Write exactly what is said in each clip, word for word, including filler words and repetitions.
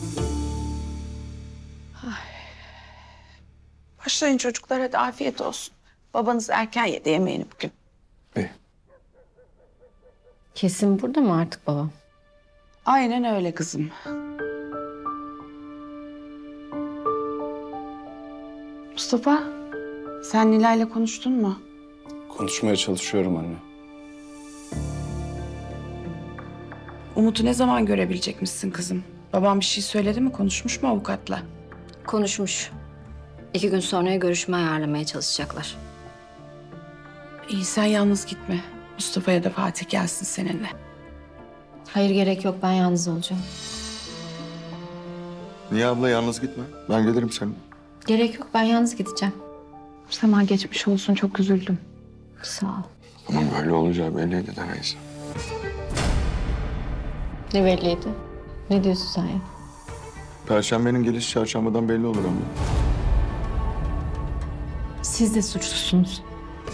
Başlayın çocuklar, hadi afiyet olsun. Babanız erken yedi yemeğini bugün. İyi. Kesin burada mı artık babam? Aynen öyle kızım. Mustafa, sen Nilay'la konuştun mu? Konuşmaya çalışıyorum anne. Umut'u ne zaman görebilecekmişsin kızım? Babam bir şey söyledi mi? Konuşmuş mu avukatla? Konuşmuş. İki gün sonraya görüşme ayarlamaya çalışacaklar. İyi, sen yalnız gitme. Mustafa ya da Fatih gelsin seninle. Hayır, gerek yok, ben yalnız olacağım. Niye abla, yalnız gitme? Ben gelirim seninle. Gerek yok, ben yalnız gideceğim. Sema geçmiş olsun, çok üzüldüm. Sağ ol. Ama böyle olacağı belliydi de neyse. Ne belliydi? Ne diyorsun sen ya? Perşembenin gelişi çarşambadan belli olur ama. Siz de suçlusunuz.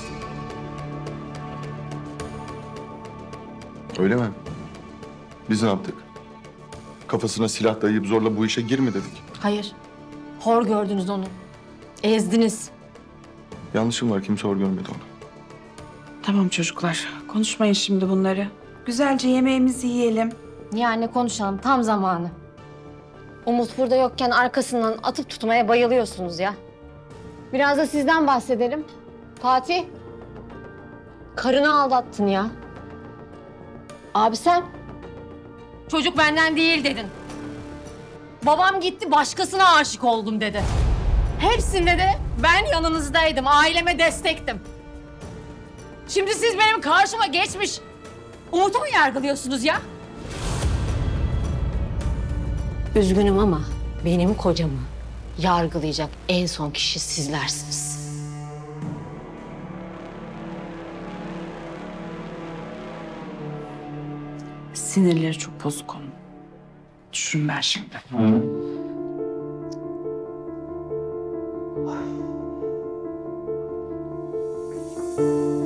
Öyle mi? Biz ne yaptık? Kafasına silah dayayıp zorla bu işe gir mi dedik? Hayır. Hor gördünüz onu. Ezdiniz. Yanlışım var, kimse hor görmedi onu. Tamam çocuklar, konuşmayın şimdi bunları. Güzelce yemeğimizi yiyelim. Yani konuşalım, tam zamanı. Umut burada yokken arkasından atıp tutmaya bayılıyorsunuz ya. Biraz da sizden bahsedelim. Fatih, karını aldattın ya. Abi sen? Çocuk benden değil dedin. Babam gitti, başkasına aşık oldum dedi. Hepsinde de ben yanınızdaydım, aileme destektim. Şimdi siz benim karşıma geçmiş Umut'u mu yargılıyorsunuz ya? Üzgünüm ama benim kocamı yargılayacak en son kişi sizlersiniz. Sinirleri çok bozuk onun. Düşün ben şimdi. Hı.